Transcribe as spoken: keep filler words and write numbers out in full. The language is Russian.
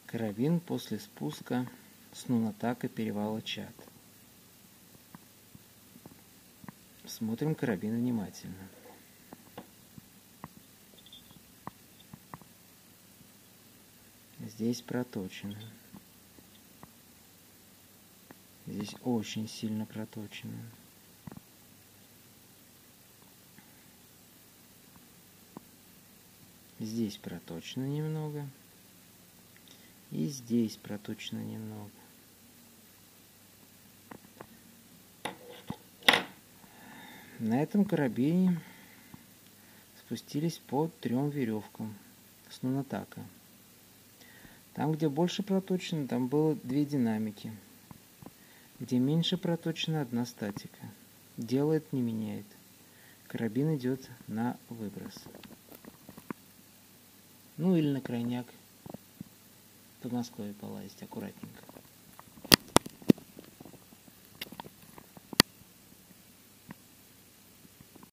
Карабин после спуска с Нунатака перевала Чад. Смотрим карабин внимательно. Здесь проточено. Здесь очень сильно проточено. Здесь проточено немного. И здесь проточено немного. На этом карабине спустились по трем веревкам с Нунатака. Там, где больше проточено, там было две динамики. Где меньше проточено, одна статика. Дело это не меняет. Карабин идет на выброс. Ну или на крайняк в Подмосковье полазить аккуратненько.